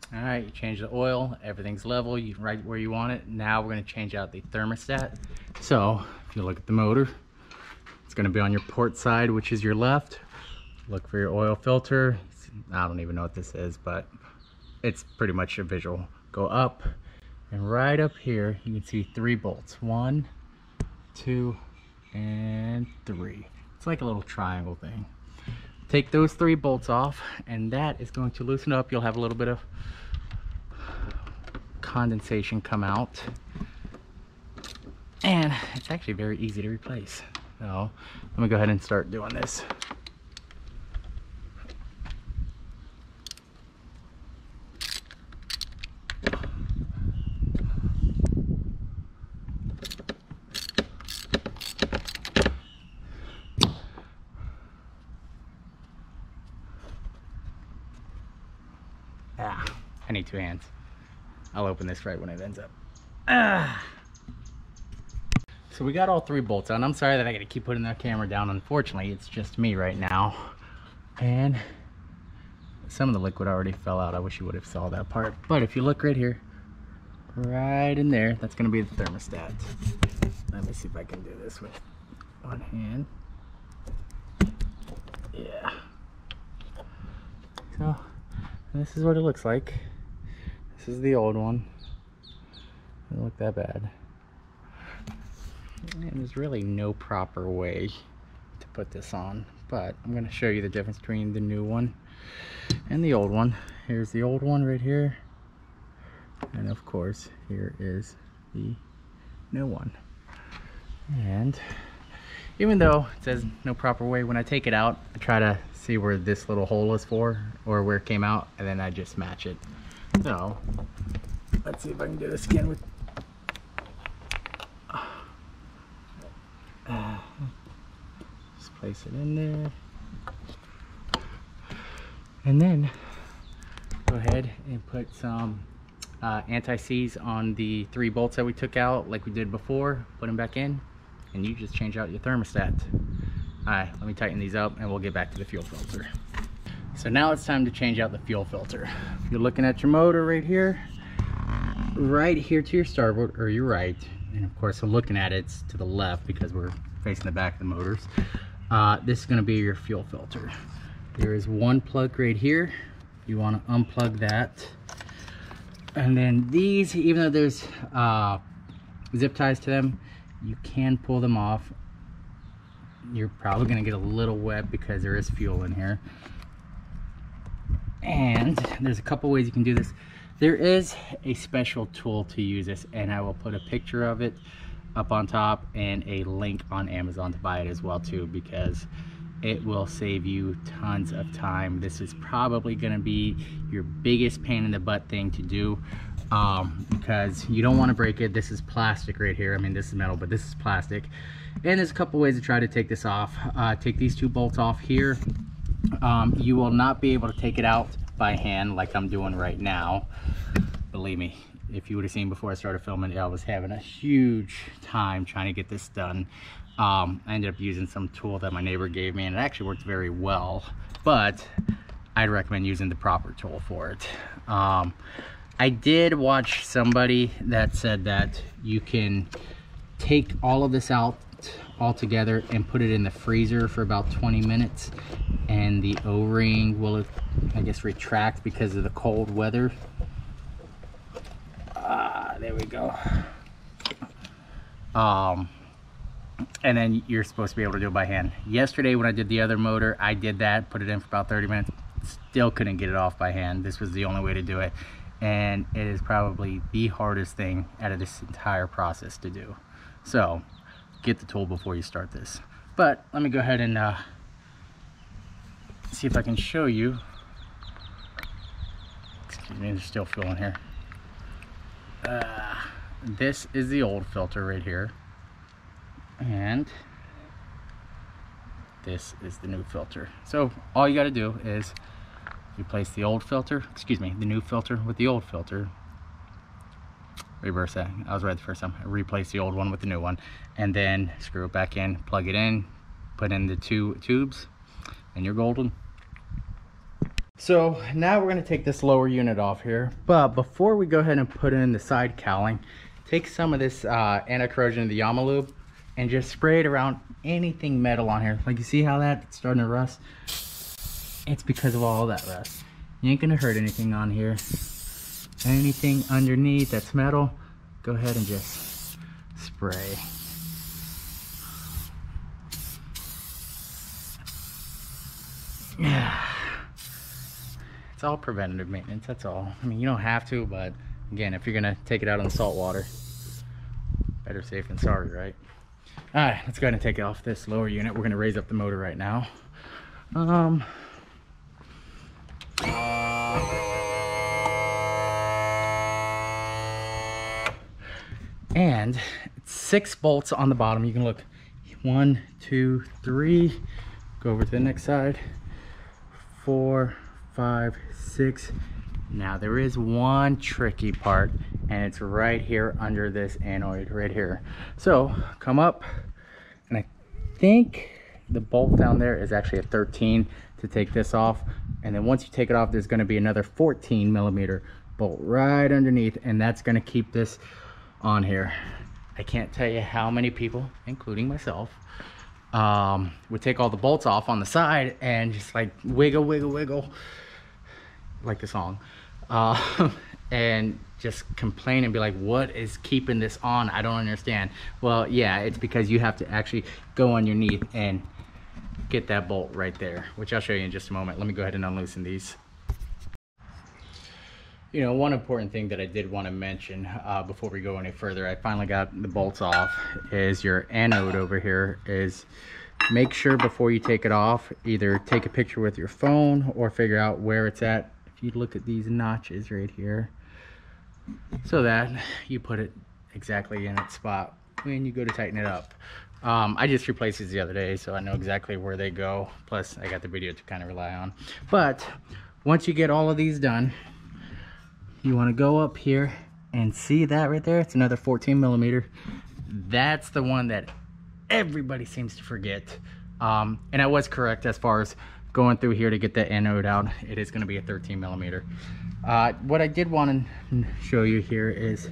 All right, you change the oil, everything's level, you right where you want it. Now we're gonna change out the thermostat. So if you look at the motor, it's gonna be on your port side, which is your left. Look for your oil filter. I don't even know what this is, but it's pretty much a visual. Go up, and right up here, you can see 3 bolts. 1, 2, and 3. It's like a little triangle thing. Take those 3 bolts off, and that is going to loosen up. You'll have a little bit of condensation come out, and it's actually very easy to replace. So let me go ahead and start doing this. I need 2 hands. I'll open this right when it ends up. So we got all 3 bolts on. I'm sorry that I gotta keep putting the camera down. Unfortunately, it's just me right now. And some of the liquid already fell out. I wish you would have saw that part. But if you look right here, right in there, that's gonna be the thermostat. Let me see if I can do this with one hand. Yeah. So, this is what it looks like. This is the old one. Doesn't look that bad. And there's really no proper way to put this on, but I'm going to show you the difference between the new one and the old one. Here's the old one right here, and of course here is the new one. And even though it says no proper way, when I take it out, I try to see where this little hole is for, or where it came out, and then I just match it. So let's see if I can do this again with just place it in there, and then go ahead and put some anti-seize on the 3 bolts that we took out like we did before. Put them back in, and you just change out your thermostat. All right, let me tighten these up and we'll get back to the fuel filter. So now it's time to change out the fuel filter. If you're looking at your motor right here to your starboard or your right, and of course I'm looking at it's to the left because we're facing the back of the motors. This is going to be your fuel filter. There is one plug right here. You want to unplug that, and then these, even though there's zip ties to them, you can pull them off. You're probably going to get a little wet because there is fuel in here. And there's a couple ways you can do this. There is a special tool to use this, and I will put a picture of it up on top and a link on Amazon to buy it as well too, because it will save you tons of time. This is probably going to be your biggest pain in the butt thing to do, because you don't want to break it. This is plastic right here. I mean, this is metal, but this is plastic. And there's a couple ways to try to take this off. Take these 2 bolts off here. You will not be able to take it out by hand like I'm doing right now. Believe me, if you would have seen before I started filming, I was having a huge time trying to get this done. I ended up using some tool that my neighbor gave me, and it actually worked very well, but I'd recommend using the proper tool for it. I did watch somebody that said that you can take all of this out all together and put it in the freezer for about 20 minutes, and the O-ring will, I guess, retract because of the cold weather. There we go. And then you're supposed to be able to do it by hand. Yesterday when I did the other motor, I did that, put it in for about 30 minutes, still couldn't get it off by hand. This was the only way to do it, and it is probably the hardest thing out of this entire process to do. So get the tool before you start this. But let me go ahead and see if I can show you. Excuse me, there's still fuel in here. This is the old filter right here, and this is the new filter. So all you got to do is replace the old filter, excuse me, the new filter with the old filter. Reverse that. I was right the first time. Replace the old one with the new one, and then screw it back in, plug it in, put in the 2 tubes, and you're golden. So now we're going to take this lower unit off here, but before we go ahead and put in the side cowling, take some of this anti-corrosion of the Yamaha lube and just spray it around anything metal on here. Like, you see how that's starting to rust? It's because of all that rust. You ain't gonna hurt anything on here. Anything underneath that's metal, go ahead and just spray. Yeah. It's all preventative maintenance, that's all. I mean, you don't have to, but again, if you're gonna take it out on the salt water, better safe than sorry, right? All right, let's go ahead and take off this lower unit. We're gonna raise up the motor right now. And it's 6 bolts on the bottom. You can look 1, 2, 3. Go over to the next side. 4, 5, 6. Now there is one tricky part, and it's right here under this anoid right here. So come up, and I think the bolt down there is actually a 13 to take this off, and then once you take it off, there's going to be another 14 millimeter bolt right underneath, and that's going to keep this on here. I can't tell you how many people, including myself, would take all the bolts off on the side and just like wiggle, wiggle, wiggle, like the song, and just complain and be like, what is keeping this on? I don't understand. Well, yeah, it's because you have to actually go underneath and get that bolt right there, which I'll show you in just a moment. Let me go ahead and unloosen these. You know, one important thing that I did want to mention before we go any further, I finally got the bolts off, is your anode over here. Is make sure before you take it off, either take a picture with your phone or figure out where it's at. If you look at these notches right here, so that you put it exactly in its spot when you go to tighten it up. I just replaced these the other day, so I know exactly where they go. Plus, I got the video to kind of rely on. But once you get all of these done, you want to go up here and see that right there. It's another 14 millimeter. That's the one that everybody seems to forget. And I was correct as far as going through here to get the anode out. It is going to be a 13 millimeter. What I did want to show you here is,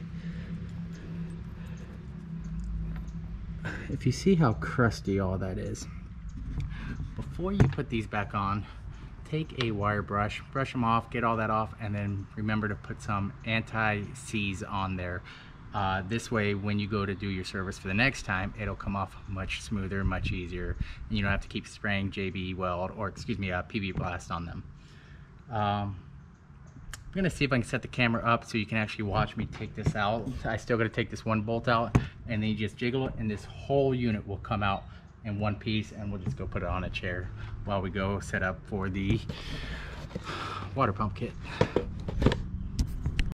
if you see how crusty all that is, before you put these back on, take a wire brush, brush them off, get all that off, and then remember to put some anti-seize on there. This way, when you go to do your service for the next time, it'll come off much smoother, much easier. And you don't have to keep spraying JB Weld, or excuse me, PB Blast on them. I'm gonna see if I can set the camera up so you can actually watch me take this out. I still gotta take this one bolt out, and then you just jiggle it, and this whole unit will come out in one piece, and we'll just go put it on a chair while we go set up for the water pump kit.